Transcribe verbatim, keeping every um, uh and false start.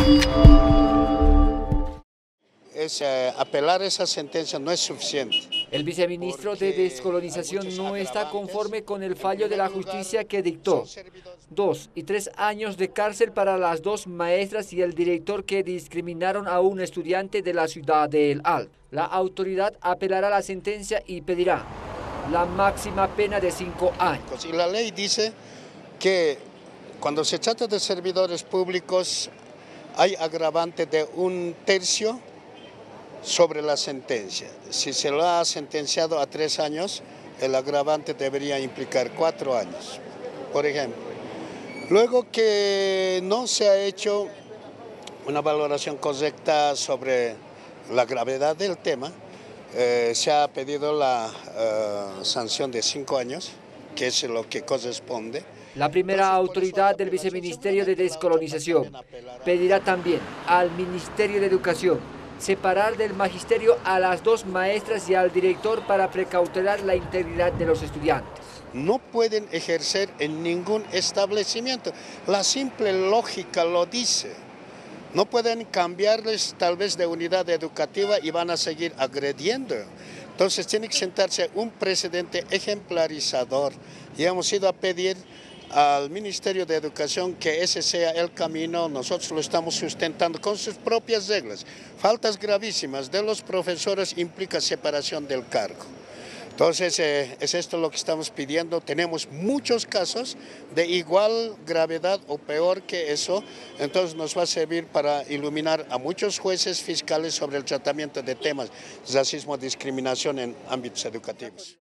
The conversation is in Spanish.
Es, eh, apelar esa sentencia no es suficiente. El viceministro de Descolonización no está conforme con el fallo de la justicia que dictó dos y tres años de cárcel para las dos maestras y el director que discriminaron a un estudiante de la ciudad de El Al. La autoridad apelará la sentencia y pedirá la máxima pena de cinco años. Y la ley dice que cuando se trata de servidores públicos hay agravante de un tercio sobre la sentencia. Si se lo ha sentenciado a tres años, el agravante debería implicar cuatro años, por ejemplo. Luego que no se ha hecho una valoración correcta sobre la gravedad del tema, eh, se ha pedido la eh, sanción de cinco años, que es lo que corresponde. La primera autoridad del Viceministerio de Descolonización pedirá también al Ministerio de Educación separar del magisterio a las dos maestras y al director para precautelar la integridad de los estudiantes. No pueden ejercer en ningún establecimiento. La simple lógica lo dice. No pueden cambiarles tal vez de unidad educativa y van a seguir agrediendo. Entonces tiene que sentarse un precedente ejemplarizador. Y hemos ido a pedir al Ministerio de Educación que ese sea el camino. Nosotros lo estamos sustentando con sus propias reglas. Faltas gravísimas de los profesores implica separación del cargo. Entonces, eh, es esto lo que estamos pidiendo. Tenemos muchos casos de igual gravedad o peor que eso. Entonces, nos va a servir para iluminar a muchos jueces fiscales sobre el tratamiento de temas de racismo, discriminación en ámbitos educativos.